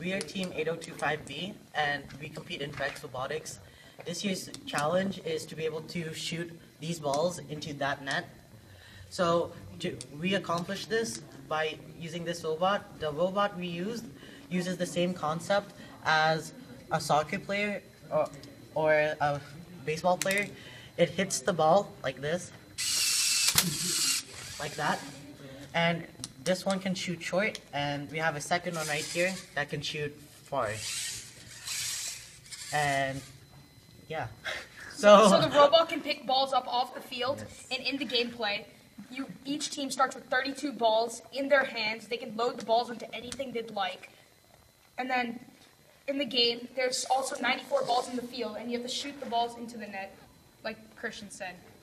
we are Team 8025B, and we compete in VEX Robotics. This year's challenge is to be able to shoot these balls into that net. So we accomplish this by using this robot. The robot we uses the same concept as a soccer player or a baseball player. It hits the ball like this, like that, and this one can shoot short, and we have a second one right here that can shoot far. And yeah. So the robot can pick balls up off the field, and in the gameplay, each team starts with 32 balls in their hands. They can load the balls into anything they'd like. And then in the game, there's also 94 balls in the field, and you have to shoot the balls into the net, like Christian said.